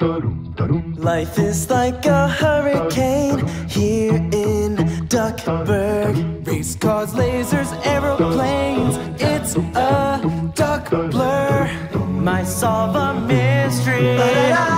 Life is like a hurricane here in Duckburg. Race cars, lasers, aeroplanes, it's a duck blur. Might solve a mystery.